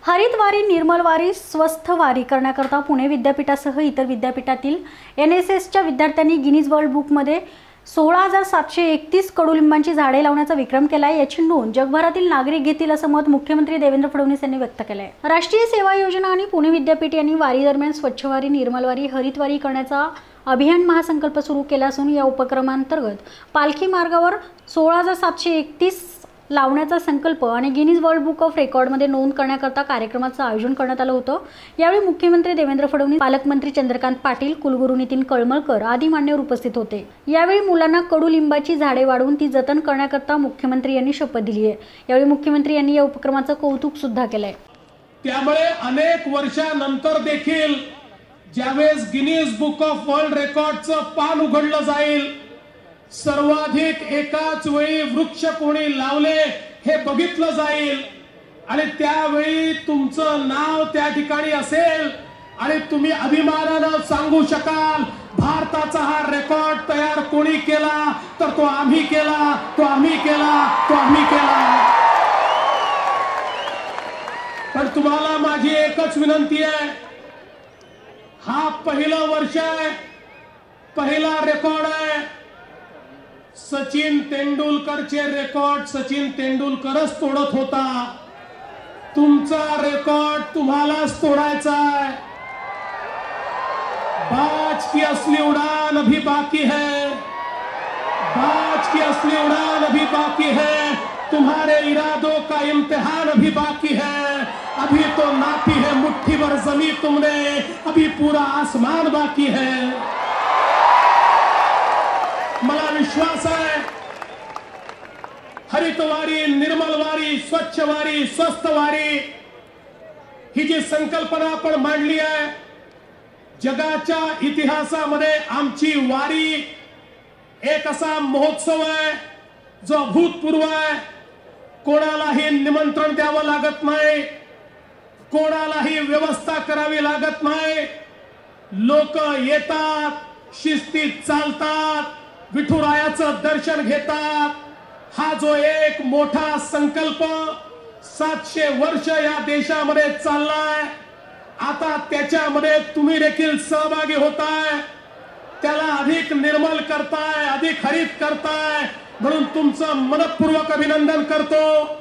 हरितवारी, निर्मलवारी, स्वस्थवारी करण्याकरता पुणे विद्यापीठासह इतर विद्यापीठातील NSSच्या विद्यार्थ्यांनी गिनीज वर्ल्ड बुकमध्ये 16,731 कडुलिंबांची झाडे लावण्याचा विक्रम केला आहे। याची नोंद जगभरातील नागरिक घेतील असं मत मुख्यमंत्री देवेंद्र फडणवीस यांनी व्यक्त केलं आहे। राष्ट्रीय सेवा योजना आणि पुणे विद्यापीठ यांनी वारी दरम्यान स्वच्छवारी, निर्मलवारी, हरितवारी करण्याचा अभियान महासंकल्प सुरू केला असून या उपक्रमांतर्गत पालखी मार्गावर 16,731 लावण्याचा संकल्प आणि गिनीज वर्ल्ड बुक ऑफ रेकॉर्डमध्ये नोंद करण्याकरता कार्यक्रमाचं आयोजन करण्यात आलं होतं। यावेळी मुख्यमंत्री देवेंद्र फडणवीस, पालकमंत्री चंद्रकांत पाटील, कुलगुरू नितीन कळमळकर आदी मान्यवर उपस्थित होते। यावेळी मुलांना कडुलिंबाची झाडे वाढवून ती जतन करण्याकरता मुख्यमंत्री यांनी शपथ दिली आहे। यावेळी मुख्यमंत्री यांनी या उपक्रमाचं कौतुक सुद्धा केलंय। त्यामुळे अनेक वर्षानंतर देखील ज्यावेळेस गिनीज बुक ऑफ वर्ल्ड रेकॉर्डचं पान उघडलं जाईल, सर्वाधिक एकाच वेळी वृक्ष कोणी लावले हे बघितलं जाईल आणि त्यावेळी तुमचं नाव त्या ठिकाणी असेल आणि तुम्ही अभिमानानं सांगू शकाल, भारताचा हा रेकॉर्ड तयार कोणी केला, तर तो आम्ही केला, तो आम्ही केला, तो आम्ही केला। पण तुम्हाला माझी एकच विनंती आहे, हा पहिलं वर्ष आहे, पहिला रेकॉर्ड आहे। सचिन तेंडुलकरचे रेकॉर्ड सचिन तेंडुलकरच तोडत होता, तुमचा रेकॉर्ड तुम्हालाच तोडायचा आहे। बाज की असली उड़ान अभी बाकी है, बाज की असली उड़ान अभी बाकी है, तुम्हारे इरादों का इम्तिहान अभी बाकी है। अभी तो नापी है मुट्ठी भर जमीन तुमने, अभी पूरा आसमान बाकी है। मला विश्वास आहे, हरितवारी, निर्मलवारी, स्वच्छवारी, स्वस्थवारी ही जी संकल्पना आपण मांडली आहे, जगाच्या इतिहासामध्ये आमची वारी एक असा महोत्सव आहे जो अभूतपूर्व आहे। कोणालाही निमंत्रण द्यावं लागत नाही, कोणालाही व्यवस्था करावी लागत नाही, लोक येतात, शिस्तीत चालतात, विठुरायाचं दर्शन घेतात। हा जो एक मोठा संकल्प 700 वर्ष या देशामध्ये चाललाय, आता त्याच्यामध्ये तुम्ही देखील सहभागी होताय, त्याला अधिक निर्मल करताय, अधिक हरित करताय, म्हणून तुमचं मनपूर्वक अभिनंदन करतो।